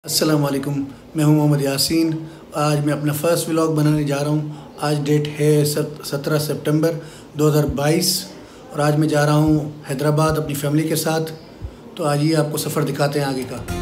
अस्सलाम वालेकुम, मैं हूं मोहम्मद यासीन। आज मैं अपना फ़र्स्ट व्लॉग बनाने जा रहा हूं। आज डेट है 17 सितंबर 2022 और आज मैं जा रहा हूं हैदराबाद अपनी फ़ैमिली के साथ। तो आज ये आपको सफ़र दिखाते हैं आगे का।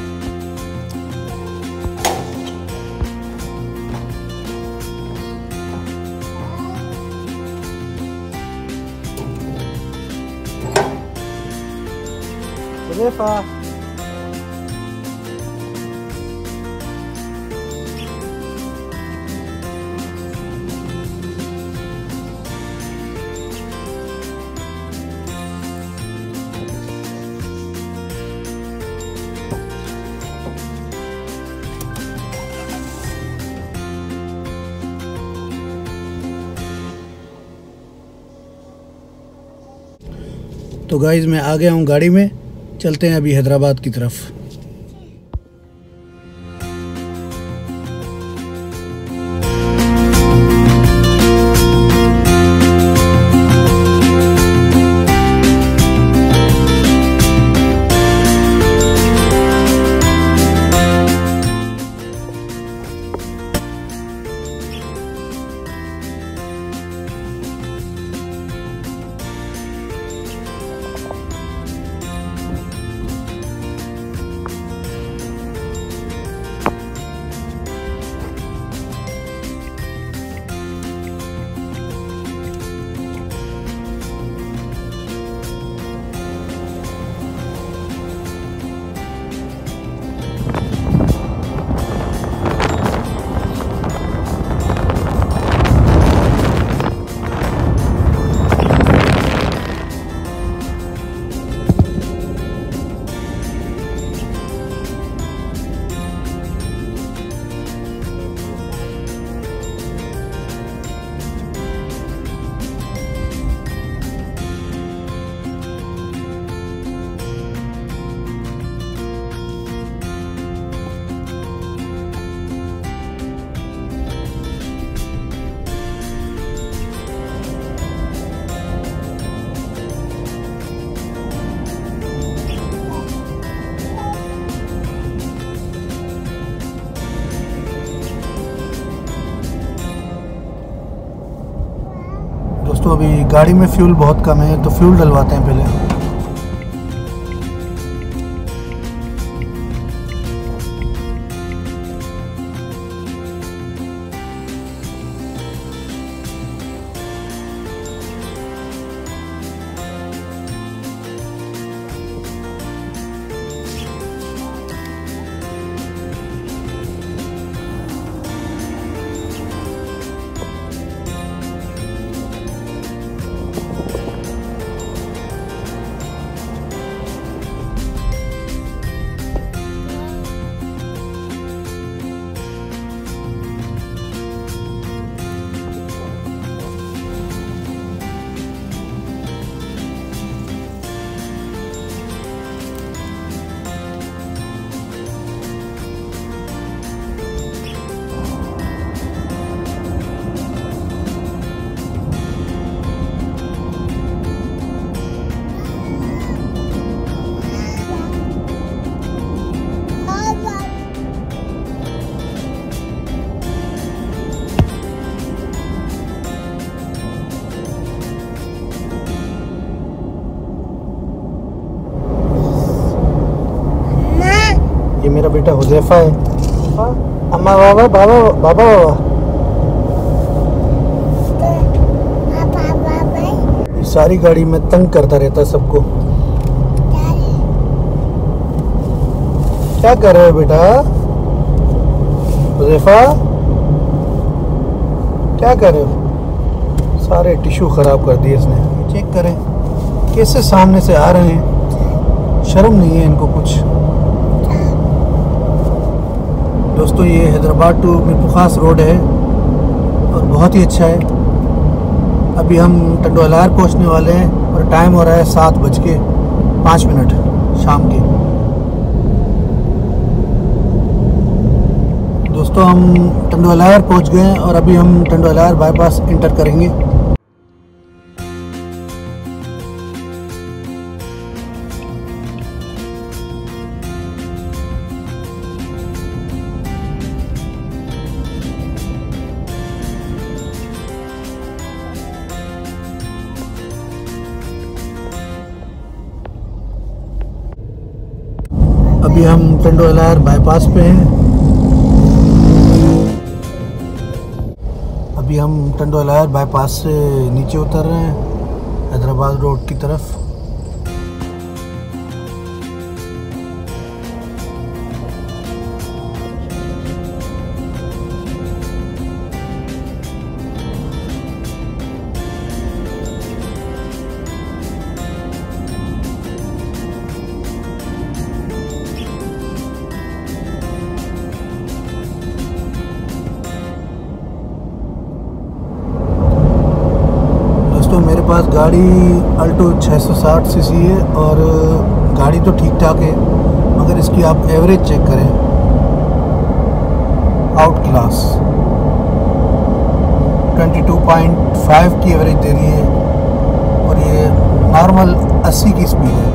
तो गाइज़ मैं आ गया हूँ गाड़ी में, चलते हैं अभी हैदराबाद की तरफ। दोस्तों अभी गाड़ी में फ्यूल बहुत कम है, तो फ्यूल डलवाते हैं पहले। ये मेरा बेटा हुज़ैफा है। अम्मा बाबा बाबा बाबा बाबा। ये सारी गाड़ी में तंग करता रहता है सबको। क्या कर रहे हो बेटा हुज़ैफा, क्या कर रहे हो? सारे टिश्यू ख़राब कर दिए इसने। चेक करें कैसे सामने से आ रहे हैं, शर्म नहीं है इनको कुछ। दोस्तों ये हैदराबाद टू मीरपुखास रोड है और बहुत ही अच्छा है। अभी हम टंडोलार पहुंचने वाले हैं और टाइम हो रहा है 7:05 शाम के। दोस्तों हम टंडोलार पहुंच गए हैं और अभी हम टंडोलार बाईपास इंटर करेंगे। अभी हम टंडो एलायर बाईपास पे हैं। अभी हम टंडो एलायर बाईपास से नीचे उतर रहे हैं हैदराबाद रोड की तरफ। दोस्तों मेरे पास गाड़ी अल्टो 660 सीसी है और गाड़ी तो ठीक ठाक है, मगर इसकी आप एवरेज चेक करें, आउट क्लास 22.5 की एवरेज दे रही है और ये नॉर्मल 80 की स्पीड है।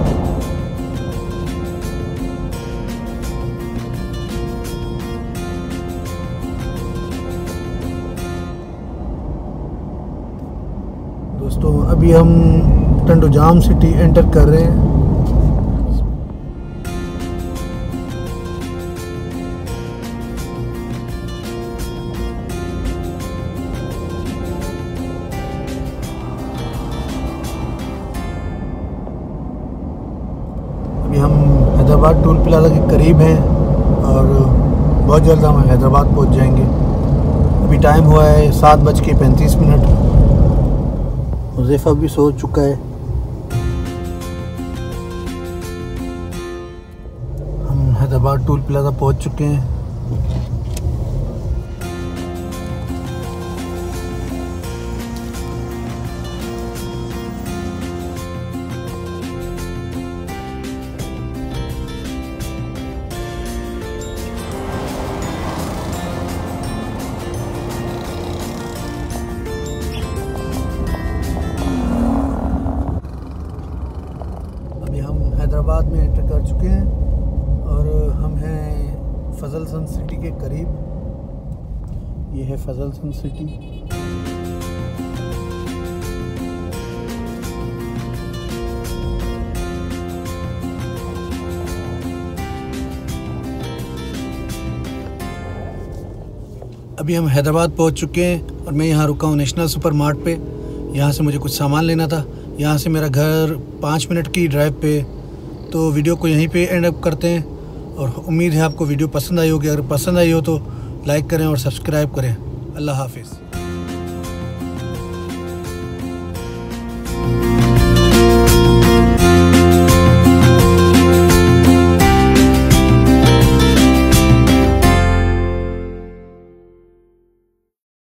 दोस्तों अभी हम टंडो जाम सिटी एंटर कर रहे हैं। अभी हम हैदराबाद टोल प्लाजा के करीब हैं और बहुत जल्द हम हैदराबाद पहुंच जाएंगे। अभी टाइम हुआ है 7:35। हुज़ैफ़ा भी सो चुका है। हम हैदराबाद टोल प्लाजा पहुंच चुके हैं। हैदराबाद में एंटर कर चुके हैं और हम हैं फजल सन सिटी के करीब। ये है फजल सन सिटी। अभी हम हैदराबाद पहुंच चुके हैं और मैं यहाँ रुका हूँ नेशनल सुपर मार्ट पे। यहाँ से मुझे कुछ सामान लेना था। यहाँ से मेरा घर 5 मिनट की ड्राइव पे। तो वीडियो को यहीं पे एंड अप करते हैं और उम्मीद है आपको वीडियो पसंद आई होगी। अगर पसंद आई हो तो लाइक करें और सब्सक्राइब करें। अल्लाह हाफिज़।